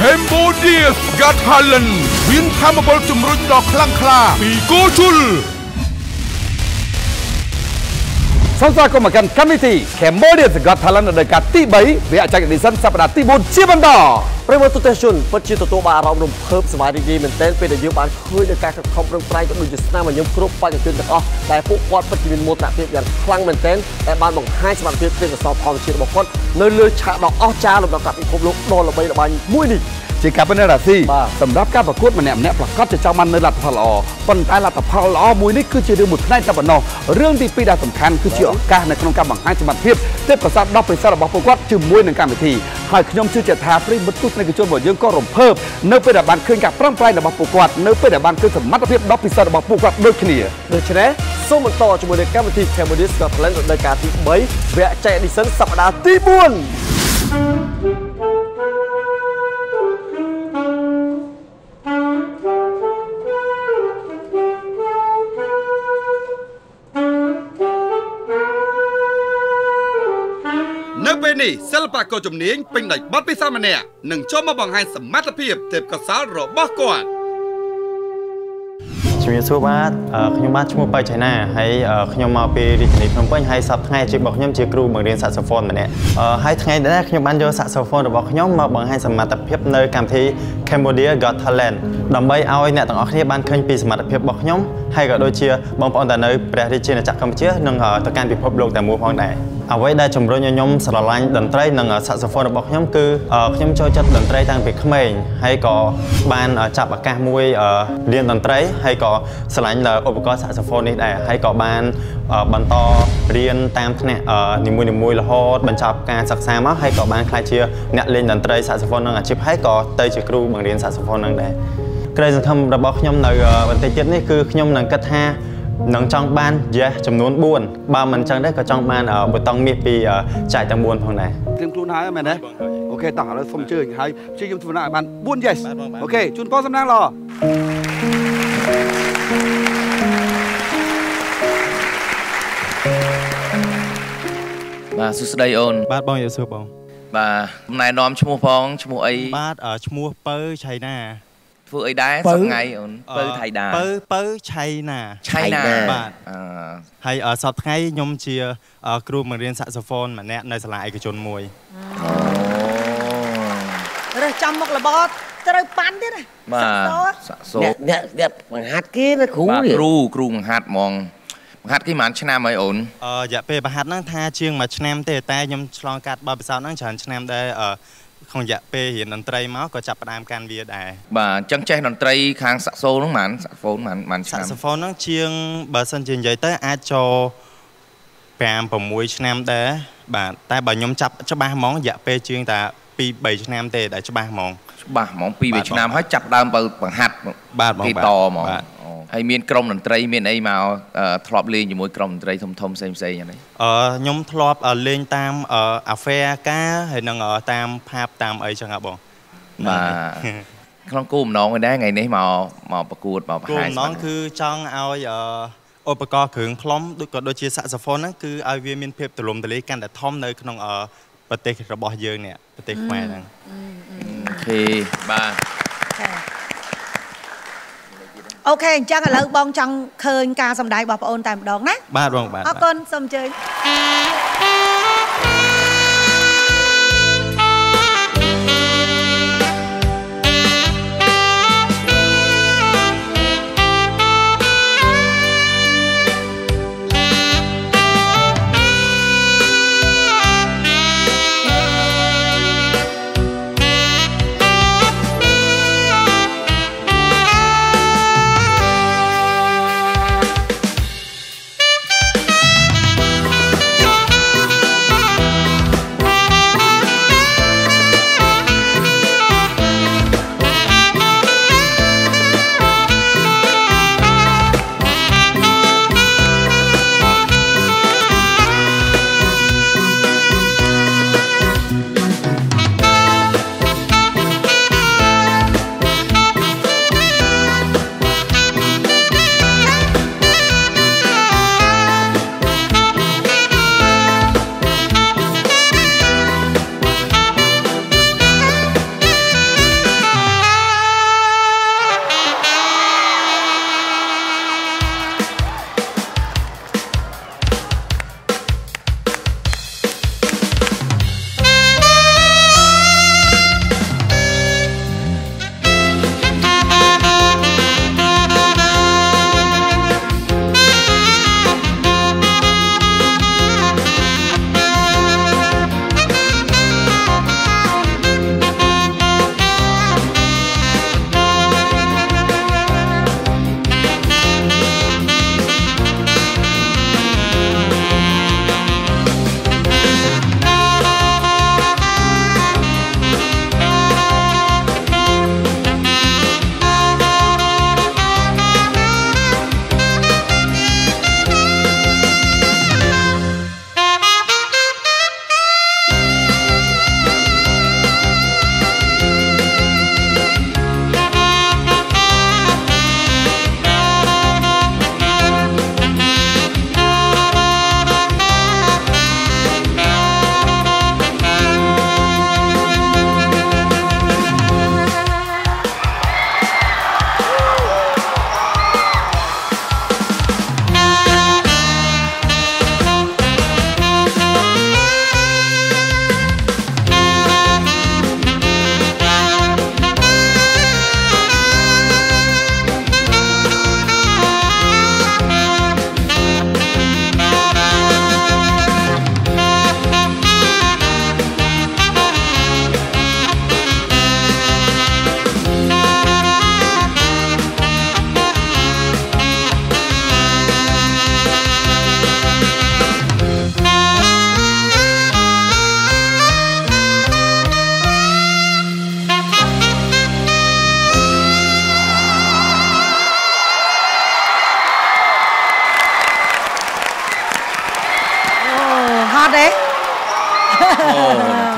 Cambodia Got Talent មានធម៌ពលជំរុញដ៏ខ្លាំងក្លាពីគូជុលសន្និសីទកម្មកម្មវិធី Cambodia Got Talent នៅកាលទី3វគ្គចែកឌីសិនសប្តាហ៍ទី4ជាបន្តប្រិមត្តទស្សនិកជនពិតជាទទួលបានអារម្មណ៍រំភើបសប្បាយរីករាយមែនទែនពេលដែលយើងបានឃើញនៅការខិតខំប្រឹងប្រែងក៏ដូចជាស្នាមញញឹមគ្រប់បេក្ខជនទាំងអស់ដែលពួកគាត់ពិតជាមានមោទនភាពយ៉ាងខ្លាំងមែនទែនដែលបានបង្ហាញសមត្ថភាពទេពកោសល្យធម្មជាតិរបស់គាត់នៅលើឆាកដ៏អស្ចារ្យលំដាប់ពិភពលោកដ៏ល្បីល្បាញមួយនេះជាការពិតរាស៊ីសម្រាប់ការប្រកួតម្នាក់ប្រកាសจะចង់បាននៅលទ្ធផលល្អប៉ុន្តែលទ្ធផលល្អមួយនេះគឺជារឿងមួយផ្នែកតែប៉ុណ្ណោះរឿងទី2ដែលសំខាន់គឺជាឱកាសនៅក្នុងការបង្ហាញសមត្ថភាពទេពកោសល្យដ៏ពិសេសរបស់ពួកគាត់ជាមួយនឹងកម្មវិធីហើយខ្ញុំជឿជាក់ថាប្រិយមិត្តទស្សនិកជនរបស់យើងក៏រំភើបនៅពេលដែលបានឃើញការប្រឹងប្រែងរបស់ពួកគាត់នៅពេលដែលបានឃើញសមត្ថភាពដ៏ពិសេសរបស់ពួកគាត់ដូចគ្នាដូច្នេះសូមបន្តជាមួយនឹងកម្មវិធី Cambodia Got Talent រដូវកាលទី3វគ្គចែកឌីសិនសប្តាហ៍ទី4 នៅពេលនេះសិល្បករជំនាញពេញដោយបទពិសោធន៍ម្នាក់នឹងចូលមកបង្ហាញសមត្ថភាពទេពកោសល្យរបស់គាត់ជំរាបសួរបាទខ្ញុំបាទឈ្មោះប៉ៅឆៃណាហើយខ្ញុំមកពីរាជធានីភ្នំពេញហើយសប្តាហ៍ថ្ងៃអាជីពរបស់ខ្ញុំជាគ្រូបង្រៀនសាក់សូហ្វូនម្នាក់ហើយថ្ងៃនេះខ្ញុំបានយកសាក់សូហ្វូនរបស់ខ្ញុំមកបង្ហាញសមត្ថភាពនៅកម្មវិធី Cambodia Got Talent ដើម្បីឲ្យអ្នកទាំងអស់គ្នាបានឃើញពីសមត្ថភាពរបស់ខ្ញុំហើយក៏ដូចជាបងប្អូនដែលនៅព្រះរាជាណាចក្រកម្ពុជានិងទៅកាន់ពិភពលោកតែមួយផងដែរអ្វីដែលជំរុញឲ្យខ្ញុំស្រឡាញ់តន្ត្រីនិងសាក់សូហ្វូនរបស់ខ្ញុំគឺខ្ញុំចូលចិត្តតន្ត្រីតាំងពីក្មេងហើយក៏បានចាប់ឱកាសមួយរៀនតន្ត្រីហើយក៏ស្រឡាញ់ឧបករណ៍សាក់សូហ្វូននេះដែរហើយក៏បានបន្តរៀនតាមថ្នាក់នីមួយៗរហូតបញ្ចប់ការសិក្សាមកហើយក៏បានក្លាយជាអ្នកលេងតន្ត្រីសាក់សូហ្វូននឹងអាជីពហើយក៏ទៅជាគ្រូបង្រៀនសាក់សូហ្វូននឹងដែរក្តីសង្ឃឹមរបស់ខ្ញុំនៅបន្តិចទៀតនេះគឺខ្ញុំនឹងគិតថានឹងចង់បាន yes ចំនួន4បើមិនអញ្ចឹងដែរក៏ចង់បានប៊ូតុងមាសពីចែកតែ4ផងដែរត្រៀមខ្លួនហើយមែនទេអូខេតោះឥឡូវសូមអញ្ជើញហើយព្យាយាមធ្វើឲ្យបាន4 yes អូខេជូនពរសំណាងល្អបាទសួស្តីអូនបាទបងយកសួរបងបាទណែនាំឈ្មោះផងឈ្មោះអីបាទឈ្មោះពៅឆៃណាធ្វើអីដែរសប្ថ្ងៃអូនពៅថៃដាពៅឆៃណាបាទហើយសប្ថ្ងៃខ្ញុំជាគ្រូបង្រៀនសាក់សូហ្វូនម្នាក់នៅសាលាឯកជនមួយរើសចំមុខរបរត្រូវប៉ាន់ទៀតណាបាទសាក់សូអ្នកបង្ហាត់គេណាគ្រូគ្រូបង្ហាត់ហ្មងបង្ហាត់គេប្រហែលឆ្នាំហើយអូនរយៈពេលបង្ហាត់ហ្នឹងថាជាង1ឆ្នាំទេតែខ្ញុំឆ្លងកាត់បទពិសោធន៍ហ្នឹងច្រើនឆ្នាំដែរក្នុងរយៈពេលរៀនតន្ត្រីមកក៏ចាប់ផ្ដើមកាន់វាដែរបាទអញ្ចឹងចេះតន្ត្រីខាងសាក់សូហ្នឹងហ្មងសាក់ហ្វូនហ្មងឆ្នាំសាក់សូហ្វូនហ្នឹងជាងបើសិនជានិយាយទៅអាចចូល5-6ឆ្នាំដែរបាទតែបើខ្ញុំចាប់ច្បាស់ហ្មងរយៈពេលជាងតែ2-3ឆ្នាំទេដែលច្បាស់ហ្មង 2-3ឆ្នាំហើយចាប់ដើមបើបង្ហាត់បាទគេតហ្មងហើយមានក្រុមតន្ត្រីមានអីមកធ្លាប់លេងជាមួយក្រុមតន្ត្រីធំៗផ្សេងយ៉ាងនេះខ្ញុំធ្លាប់លេងតាមអាហ្វែកាហើយនឹងតាមផាបតាមអីចឹងហ៎បងបាទក្នុងគោលបំណងឯដែរថ្ងៃនេះមកប្រកួតមកបង្ហាញគោលបំណងគឺចង់ឲ្យឧបករណ៍គ្រឿងផ្លុំដូចជាសាក់សូហ្វូនហ្នឹងគឺឲ្យវាមានភាពទូលំទូលាយកាន់តែធំនៅក្នុងប្រទេសរបស់យើងនេះប្រទេសខ្មែរហ្នឹងអូខេបាទអូខេអញ្ចឹងឥឡូវបងចង់ឃើញការសម្ដែងរបស់បងអូនតែម្ដងណាបាទបងបាទអរគុណសូមអញ្ជើញ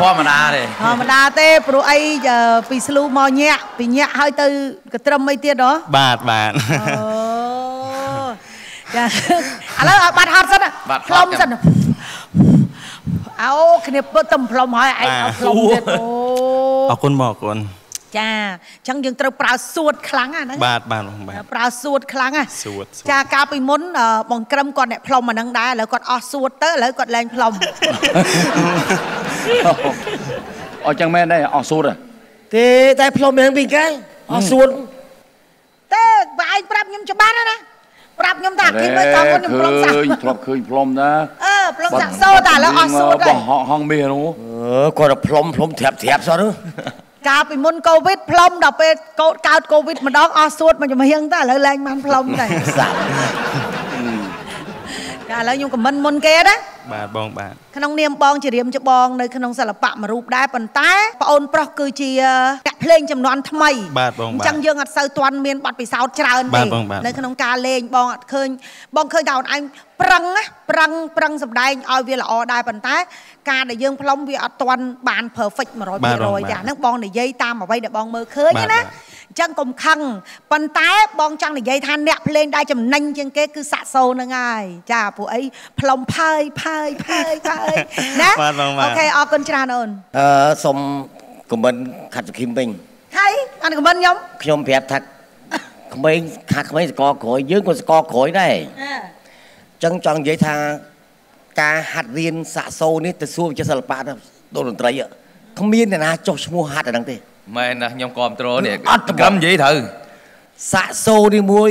ធម្មតាទេធម្មតាទេព្រោះអីពីស្លូមកញាក់ពីញាក់ហើយទៅកត្រឹមអីទៀតហ៎បាទអូចាឥឡូវបាត់ហត់សិនផ្លុំសិនអោគ្នាពើទៅផ្លុំហើយឯងឲ្យផ្លុំទៀតអូអរគុណបងអរគុណចាអញ្ចឹងយើងត្រូវប្រើសួតខ្លាំងហ្នឹងបាទប្រើសួតខ្លាំងណាសួតចាកាលពីមុនបងក្រឹមគាត់អ្នកផ្លុំអាហ្នឹងដែរឥឡូវគាត់អស់សួតទៅឥឡូវគាត់លែងផ្លុំអញ្ចឹងមែនទេអស់សួតទេតែផ្លុំយ៉ាងវិញកែអស់សួតទេបើឯងប្រាប់ខ្ញុំច្បាស់ណាប្រាប់ខ្ញុំថាគិតមើលតើខ្ញុំផ្លុំសាក់ធ្លាប់ឃើញផ្លុំណាផ្លុំសាក់សូតែឥឡូវអស់សួតហើយហងមាសនោះគាត់ផ្លុំត្រាប់សោះកាលពីមុនកូវីដផ្លុំដល់ពេលកើតកូវីដម្ដងអស់សួតមកចំហៀងតែឥឡូវលែងបានផ្លុំតែសាក់ចាឥឡូវខ្ញុំខមមិនមុនគេណាបាទបងបាទក្នុងនាមបងជារៀមច្បងនៅក្នុងសិល្បៈមួយរូបដែរប៉ុន្តែប្អូនប្រុសគឺជាអ្នកភ្លេងចំនួនថ្មីបាទបងបាទអញ្ចឹងយើងអត់សូវទាន់មានបទពិសោធន៍ច្រើនទេនៅក្នុងការលេងបងអត់ឃើញបងឃើញតែអូនឯងប្រឹងសម្ដែងឲ្យវាល្អដែរប៉ុន្តែការដែលយើងផ្លុំវាអត់ទាន់បាន perfect 100% ចាហ្នឹងបងនិយាយតាមអ្វីដែលបងមើលឃើញណាអញ្ចឹងកុំខឹងប៉ុន្តែបងចង់និយាយថាអ្នកភ្លេងដែលចំណេញជាងគេគឺសាក់សូហ្នឹងហើយចាព្រោះអីផ្លុំផើយណាអូខេអរគុណច្រើនអូនសូមខមមិនខាត់សខីមវិញហើយអានខមមិនខ្ញុំប្រាប់ថាក្មេងខាត់ក្មេងស្កក្រោយយើងក៏ស្កក្រោយដែរចឹងចង់និយាយថាការហាត់រៀនសាក់សូនេះទៅសួរវិទ្យាសិល្បៈដូចតន្ត្រីគ្មានអ្នកណាចុះឈ្មោះហាត់អាហ្នឹងទេមែនណាខ្ញុំគ្រប់ត្រូលនេះក្រឹមនិយាយត្រូវសាក់សូនេះមួយ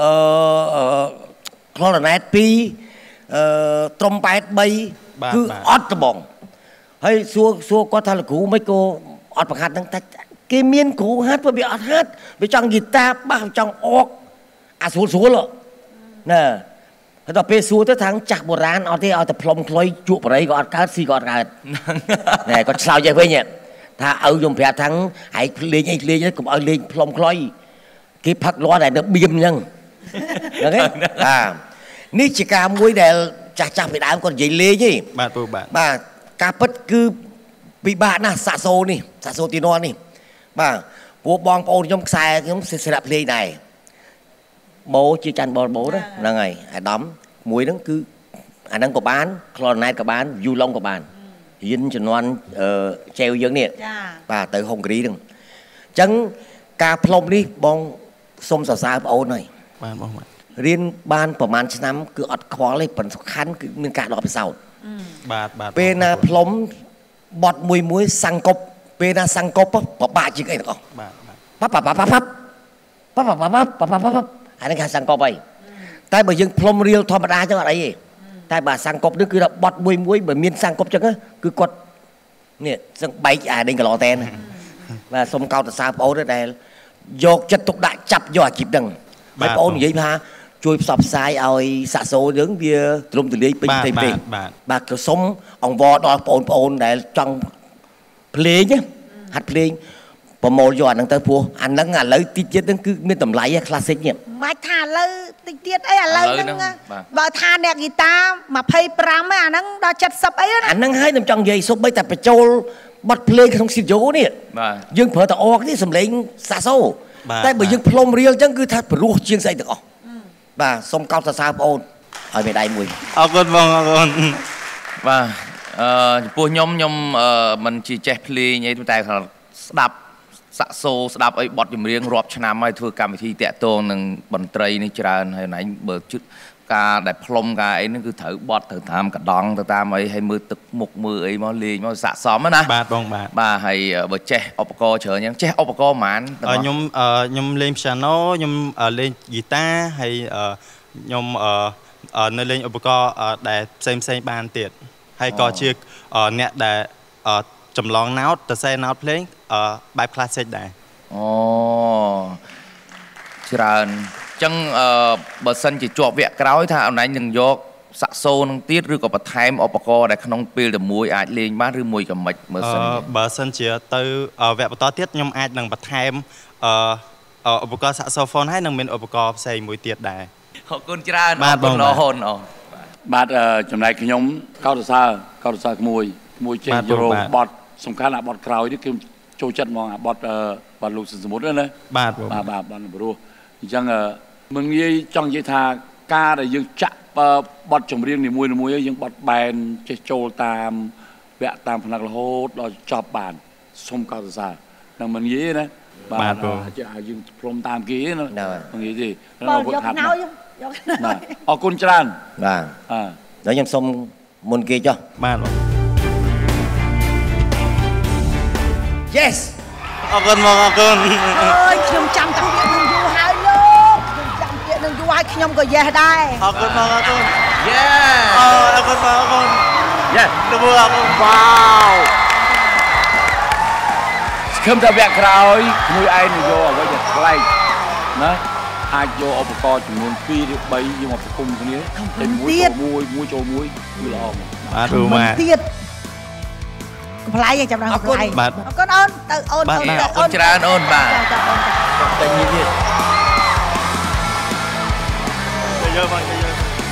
ក្លរណែត2ត្រុំប៉ែត3គឺអត់ត្បងហើយសួរគាត់ថាលោកគ្រូមិនក៏អត់បង្ហាត់ហ្នឹងតែគេមានគ្រូហាត់ព្រោះវាអត់ហាត់វាចង់ហ្គីតាបាសចង់អកអាស្រួលណាហើយដល់ពេលសួរទៅថាចាស់បុរាណអត់ទេឲ្យតែផ្លុំខ្លុយជក់បរិយក៏អត់កើតស៊ីក៏អត់កើតណែគាត់ឆ្លើយចេះវិញថាឪខ្ញុំប្រាប់ថាឯងលេងអីលេងកុំឲ្យលេងផ្លុំខ្លុយគេផឹកលាស់តែនៅបៀមអញ្ចឹងហ្នឹងទេនេះជាការមួយដែលចាស់ពីដើមគាត់និយាយលេងទេបាទពូបាទបាទការពិតគឺពិបាកណាស់សាក់សូនេះសាក់សូទីននេះបាទព្រោះបងប្អូនខ្ញុំខ្សែខ្ញុំស្រាប់ភ្លេងដែរបោជាច័ន្ទបលបោហ្នឹងហើយអាដាមមួយហ្នឹងគឺអាហ្នឹងក៏បានក្លរណែតក៏បានយូឡុងក៏បានរៀនជំនាន់ចែវយើងនេះបាទទៅហុងគ្រីហ្នឹងអញ្ចឹងការផ្លុំនេះបងសុំសរសើរបងអូនហើយបាទបងរៀនបានប្រហែលឆ្នាំគឺអត់ខ្វល់ទេប៉ុន្តែសំខាន់គឺមានការដកពិសោធន៍បាទពេលណាផ្លុំបត់មួយសង្កប់ពេលណាសង្កប់ពិបាកជាងអីទាំងអស់បាទប៉ាអានេះគេសង្កប់អីតែបើយើងផ្លុំរៀលធម្មតាចឹងអត់អីទេតែបើសង្កប់នេះគឺថាបត់មួយបើមានសង្កប់ចឹងគឺគាត់នេះសឹងបែកអាដេញកន្លោតែនបាទសុំកោតសរសើរបងអូនដែលយកចិត្តទុកដាក់ចាប់យកអាជីពហ្នឹងហើយបងអូននិយាយថាជួយផ្សព្វផ្សាយឲ្យសាក់សូនឹងវាទ្រង់ទ្រាយពេញប្រទេសបាទក៏សុំអង្វរដល់បងប្អូនដែលចង់ភ្លេងហាត់ភ្លេងប្រមូលយកអាហ្នឹងទៅព្រោះអាហ្នឹងឥឡូវតិចទៀតហ្នឹងគឺមានតម្លៃ classic នេះមិនថាឥឡូវតិចទៀតអីឥឡូវហ្នឹងបើថាអ្នកហ្គីតា25អាហ្នឹងដល់70អីណាអាហ្នឹងហើយខ្ញុំចង់និយាយសូម្បីតែបញ្ចូលបទភ្លេងក្នុង studio នេះយើងប្រើតែអកនេះសំឡេងសាក់សូតែបើយើងផ្លុំរៀលអញ្ចឹងគឺថាព្រោះជាងស្អីទាំងអស់បាទសូមកោតសរសើរបងអូនឲ្យមេដៃមួយអរគុណបងអរគុណបាទចំពោះខ្ញុំមិនជាចេះភ្លេងអីតែស្ដាប់សាក់សូស្ដាប់អីបទចម្រៀងរាប់ឆ្នាំហើយធ្វើកម្មវិធីតាក់ទងនឹងតន្ត្រីនេះច្រើនហើយណៃបើជិតការដែលផ្លុំការអីហ្នឹងគឺត្រូវបត់ត្រូវតាមកដងទៅតាមអីហើយមើលទឹកមុខមើលអីមកលេងមកស័កសមណាបាទបងបាទហើយបើចេះឧបករណ៍ច្រើនយ៉ាងចេះឧបករណ៍ប៉ុន្មានខ្ញុំលេង piano ខ្ញុំលេង guitar ហើយខ្ញុំនៅលេងឧបករណ៍ដែលផ្សេងបានទៀតហើយក៏ជាអ្នកដែលចម្លងណោតទៅសេណោតភ្លេងបែប classic ដែរអូច្រើនចឹងបើសិនជាជាប់វគ្គក្រោយថាអនឡាញនឹងយកសាក់សូនឹងទៀតឬក៏បន្ថែមឧបករណ៍ដែលក្នុងពេលតែមួយអាចលេងបានឬមួយក៏មិនមើលសិនបើសិនជាទៅវគ្គបន្តទៀតខ្ញុំអាចនឹងបន្ថែមឧបករណ៍សាក់សូហ្វូនហើយនឹងមានឧបករណ៍ផ្សេងមួយទៀតដែរអរគុណច្រើនអរគុណរហូនបាទចំណែកខ្ញុំកោតសរសើរក្មួយចេះយករោបត់សំខាន់អាបត់ក្រោយនេះគឺចូលចិត្តហ្មងអាបត់បាត់លោកសមុទ្រណាបាទព្រោះអញ្ចឹងមិនងាយចង់និយាយថាការដែលយើងចាក់បត់ចម្រៀងនីមួយៗយើងបត់បែនចេះចូលតាមវគ្គតាមផ្នែករហូតដល់ចប់បានសូមកោតសរសើរនឹងមិនងាយណាបាទយើងព្រមតាមគេណាមិនងាយទេបងយកខ្នើយយកខ្នើយអរគុណច្រើនបាទដល់ខ្ញុំសុំមុនគេចុះបាទ Yes អរគុណមកអរគុណអើយខ្ញុំចាំតាពាក្យនឹងយូរហើយលោកខ្ញុំចាំពាក្យនឹងយូរហើយខ្ញុំក៏ yes ដែរអរគុណមកអរគុណ Yes អរគុណមកអរគុណ Yes លោកអរគុណ Wow ស្គមតែវគ្គក្រោយមួយឯងយកអ្វីដែលប្លែកណាអាចយកឧបករណ៍ចំនួន2ឬ3យកមកប្រគំគ្នាតែមួយចូលមួយគឺល្អមកបាទព្រោះមកទៀតប្លែកចាំដល់ប្លែកអរគុណអូនទៅអូនទៅអូនច្រើនអូនបាទតែនេះទៀតទៅយកមកទៅយក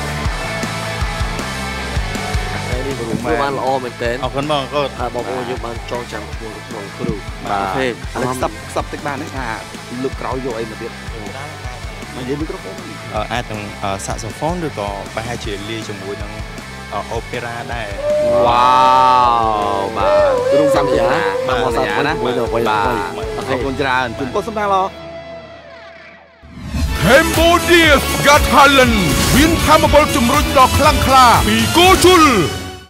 ហើយនេះព្រោះបានល្អមែនតើអរគុណបងកូនបងប្អូនយើងបានចងចាំខ្លួនក្នុងគ្រូបាទឥឡូវស្បតិចបានទេថាលើកក្រោយយកអីមកទៀតមកនិយាយមីក្រូហ្វូនអាចទាំងសាក់សូហ្វូនឬក៏ប្រហែលជាលាយជាមួយនឹងអូប៉េរ៉ាដែរវ៉ាវបាទគ្រូសំយ៉ាបាទសំយ៉ាណាបាទអរគុណច្រើនជូនពរសម្រាប់ល្អ Cambodia Got Talent មានធម៌ពលជំរុញដ៏ខ្លាំងក្លាពីគូជុល